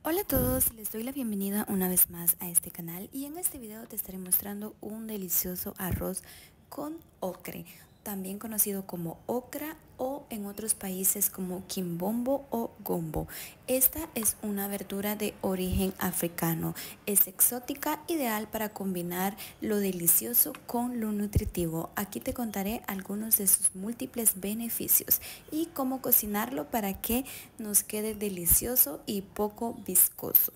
Hola a todos, les doy la bienvenida una vez más a este canal y en este video te estaré mostrando un delicioso arroz con ocre, también conocido como okra o en otros países como quimbombo o gombo. Esta es una verdura de origen africano, es exótica, ideal para combinar lo delicioso con lo nutritivo. Aquí te contaré algunos de sus múltiples beneficios y cómo cocinarlo para que nos quede delicioso y poco viscoso.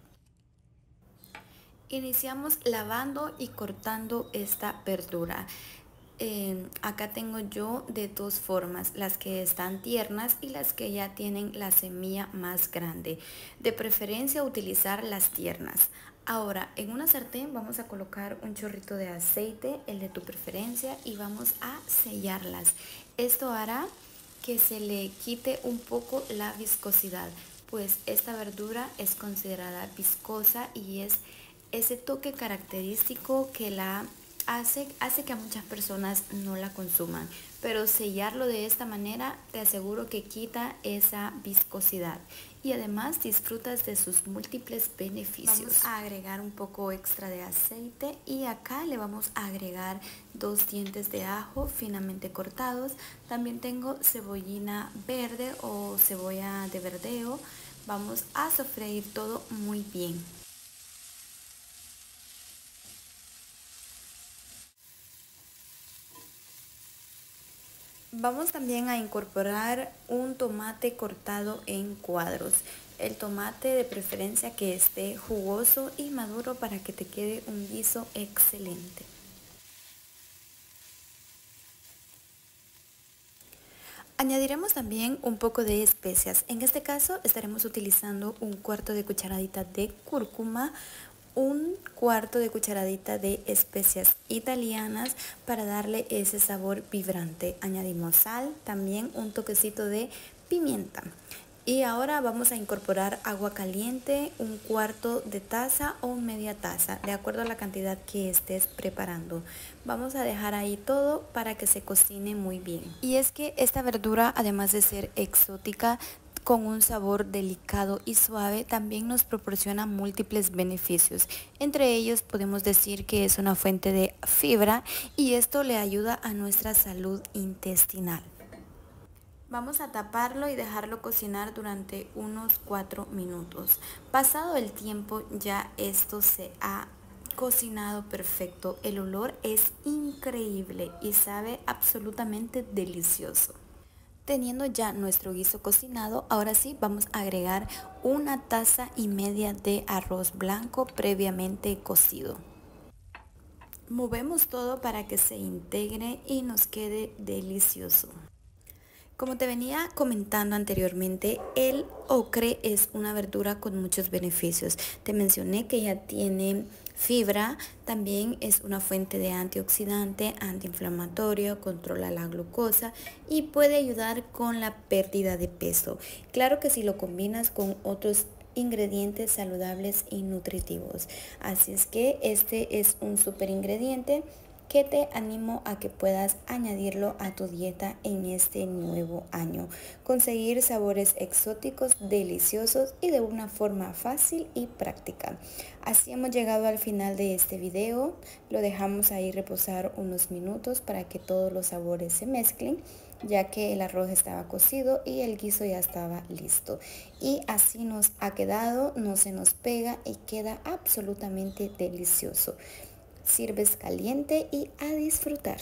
Iniciamos lavando y cortando esta verdura. Acá tengo yo de dos formas, las que están tiernas y las que ya tienen la semilla más grande. De preferencia utilizar las tiernas. Ahora en una sartén vamos a colocar un chorrito de aceite, el de tu preferencia, y vamos a sellarlas. Esto hará que se le quite un poco la viscosidad, pues esta verdura es considerada viscosa y es ese toque característico que la hace que a muchas personas no la consuman, pero sellarlo de esta manera te aseguro que quita esa viscosidad y además disfrutas de sus múltiples beneficios. Vamos a agregar un poco extra de aceite y acá le vamos a agregar 2 dientes de ajo finamente cortados. También tengo cebollina verde o cebolla de verdeo. Vamos a sofreír todo muy bien. Vamos también a incorporar un tomate cortado en cuadros. El tomate de preferencia que esté jugoso y maduro para que te quede un guiso excelente. Añadiremos también un poco de especias. En este caso estaremos utilizando un cuarto de cucharadita de cúrcuma, un cuarto de cucharadita de especias italianas para darle ese sabor vibrante. Añadimos sal, también un toquecito de pimienta. Y ahora vamos a incorporar agua caliente, un cuarto de taza o media taza, de acuerdo a la cantidad que estés preparando. Vamos a dejar ahí todo para que se cocine muy bien. Y es que esta verdura, además de ser exótica, con un sabor delicado y suave, también nos proporciona múltiples beneficios. Entre ellos podemos decir que es una fuente de fibra y esto le ayuda a nuestra salud intestinal. Vamos a taparlo y dejarlo cocinar durante unos 4 minutos. Pasado el tiempo ya esto se ha cocinado perfecto. El olor es increíble y sabe absolutamente delicioso. Teniendo ya nuestro guiso cocinado, ahora sí vamos a agregar 1,5 tazas de arroz blanco previamente cocido. Movemos todo para que se integre y nos quede delicioso. Como te venía comentando anteriormente, el ocre es una verdura con muchos beneficios. Te mencioné que ya tiene fibra, también es una fuente de antioxidante, antiinflamatorio, controla la glucosa y puede ayudar con la pérdida de peso. Claro que si lo combinas con otros ingredientes saludables y nutritivos. Así es que este es un super ingrediente que te animo a que puedas añadirlo a tu dieta en este nuevo año. Conseguir sabores exóticos, deliciosos y de una forma fácil y práctica. Así hemos llegado al final de este video. Lo dejamos ahí reposar unos minutos para que todos los sabores se mezclen, ya que el arroz estaba cocido y el guiso ya estaba listo. Y así nos ha quedado, no se nos pega y queda absolutamente delicioso. Sirves caliente y a disfrutar.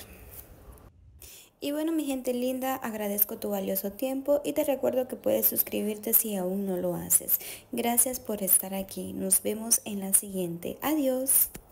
Y bueno, mi gente linda, agradezco tu valioso tiempo y te recuerdo que puedes suscribirte si aún no lo haces. Gracias por estar aquí. Nos vemos en la siguiente. Adiós.